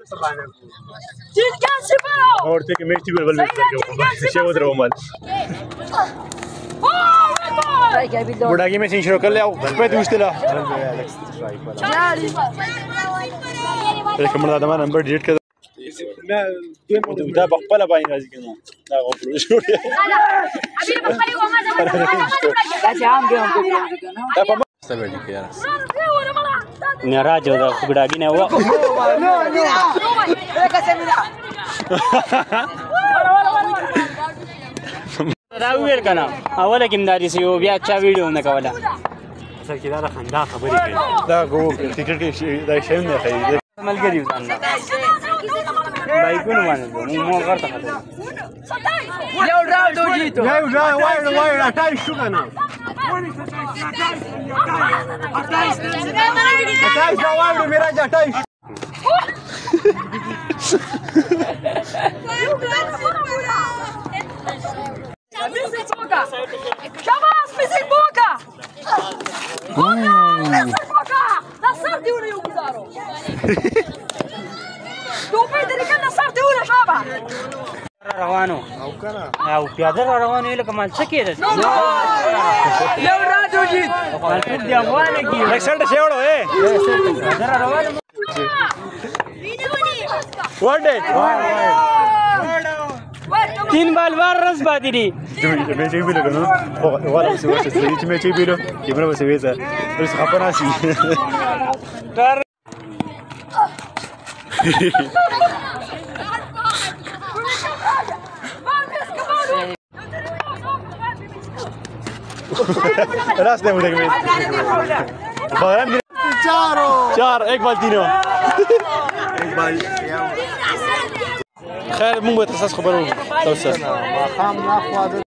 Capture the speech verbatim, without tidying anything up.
جيلجان سفرو اور تك مشتي بالبل شيء ودرو مال بڑاگی میں شروع کر لیا پہ دوستے لا رقم دا نمبر ډیلیټ کړه دا بخپله باندې راځي کنه دا غوړو شو دا عام دی دا په مستوي دي یار نه راځو دا بڑاگی نه و راویر کنه اوله کیمداري سیو بیا چا ویډیو نه کوله اصل کې دا خندا خبرې کوي دا ګو ټیکټ کې دا شین نه کوي ملګری وځان بایکونه باندې مو ورته خاطر یو ډاو دوی ته یو ډاو وای وای اټای شو کنه اټای شو وای میرا اټای Missing Boca! Shabazz, missing Boca! Boca! Missing Boca! نصرتي ولا يوم زارو توفيت اللي كان نصرتي ولا شابه روانو او کنه او پیاده روانو لکه مال څه کېده یو راځو جیت مال ټول دی افغانه کې ایکسلټ شیوړو اے پیاده روانو ورډ तीन बाल बार रस बाती दी मैं चाहिए भी लगा ना वाला से वैसे सही मैं चाहिए भी लो कैमरा वैसे वैसा उस खपना सी कर रास दे मुझे में बारह चारो चार एक बाल तीनों एक बाल خير مو بتحسس خبروا توسع